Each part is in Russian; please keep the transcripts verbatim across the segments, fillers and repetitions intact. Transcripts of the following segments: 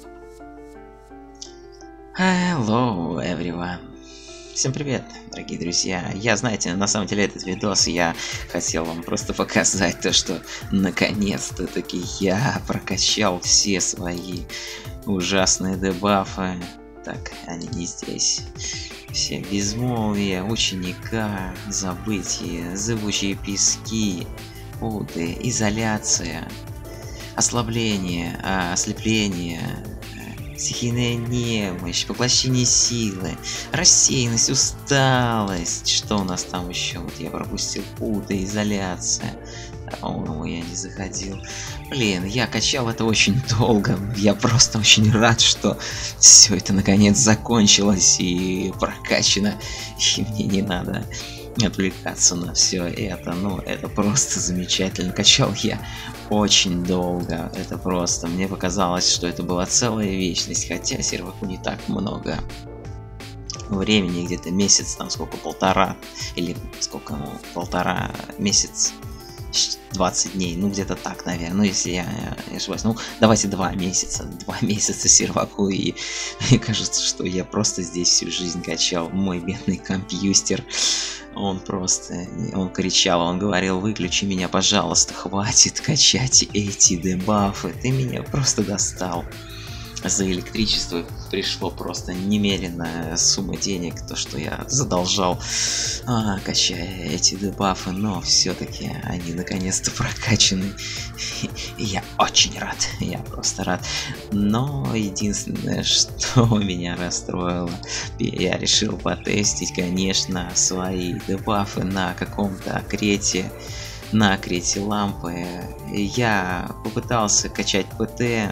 Hello, everyone. Всем привет, дорогие друзья. Я, знаете, на самом деле этот видос я хотел вам просто показать то, что наконец-то таки я прокачал все свои ужасные дебафы. Так, они не здесь. Все безмолвие, ученика, забытие, зыбучие пески, путы, изоляция, ослабление, а, ослепление, стихийная немощь, поглощение силы, рассеянность, усталость. Что у нас там еще? Вот я пропустил путы, изоляция. По-моему, я не заходил. Блин, я качал это очень долго. Я просто очень рад, что все это наконец закончилось и прокачано. И мне не надо отвлекаться на все это. Ну, это просто замечательно. Качал я очень долго. Это просто. Мне показалось, что это была целая вечность. Хотя серваку не так много времени, где-то месяц, там сколько, полтора, или сколько, ну, полтора месяц, двадцать дней, ну где-то так, наверное, ну если я не ошибаюсь, ну давайте два месяца, два месяца серваку, и мне кажется, что я просто здесь всю жизнь качал. Мой бедный компьютер, он просто, он кричал, он говорил: выключи меня, пожалуйста, хватит качать эти дебафы, ты меня просто достал. За электричество пришло просто немеренная сумма денег, то что я задолжал, а, качая эти дебафы, но все-таки они наконец-то прокачаны. И я очень рад, я просто рад. Но единственное, что меня расстроило, я решил потестить, конечно, свои дебафы на каком-то акрете, на акрете лампы. Я попытался качать ПТ,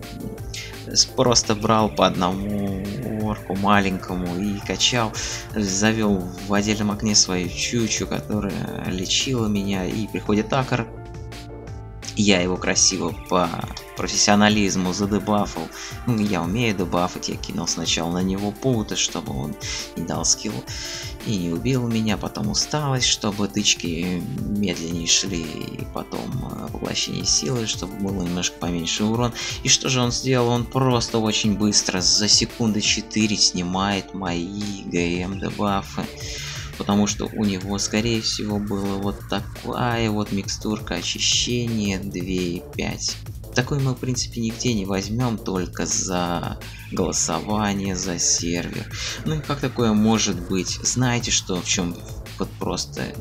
просто брал по одному орку маленькому и качал, завел в отдельном окне свою чучу, которая лечила меня, и приходит акр, я его красиво по профессионализму задебафал. Ну, я умею дебафать, я кинул сначала на него путы, чтобы он не дал скилл и не убил меня, потом усталость, чтобы тычки медленнее шли, и потом поглощение силы, чтобы было немножко поменьше урон. И что же он сделал? Он просто очень быстро, за секунды четыре, снимает мои ГМ дебафы. Потому что у него, скорее всего, была вот такая вот микстурка очищения две и пять. Такой мы, в принципе, нигде не возьмем, только за голосование за сервер. Ну и как такое может быть? Знаете, что в чем вот просто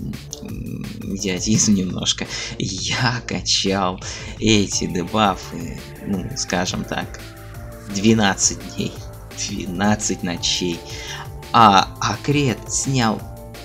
идиотизм немножко? Я качал эти дебафы, ну, скажем так, двенадцать дней, двенадцать ночей. А акрет снял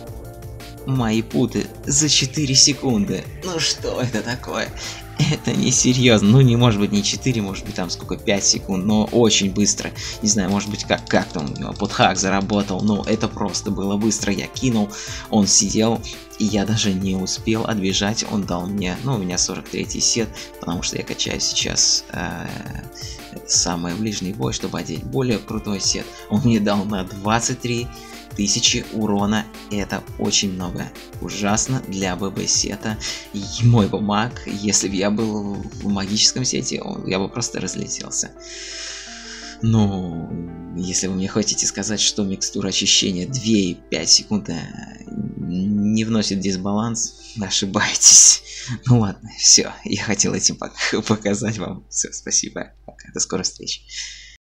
мои путы за четыре секунды. Ну что это такое? Это не серьезно. Ну не может быть не четыре, может быть там сколько, пять секунд, но очень быстро. Не знаю, может быть как, как там подхак заработал, но это просто было быстро. Я кинул, он сидел, и я даже не успел отбежать. Он дал мне, ну у меня сорок третий сет, потому что я качаю сейчас э, самый ближний бой, чтобы одеть более крутой сет. Он мне дал на двадцать три тысячи урона. Это очень много. Ужасно для ББ сета. И мой бы маг, если бы я был в магическом сете, он, я бы просто разлетелся. Ну, если вы мне хотите сказать, что микстура очищения две и пять секунд не вносит дисбаланс, ошибаетесь. Ну ладно, все, я хотел этим показать вам. Все, спасибо, пока, до скорой встречи.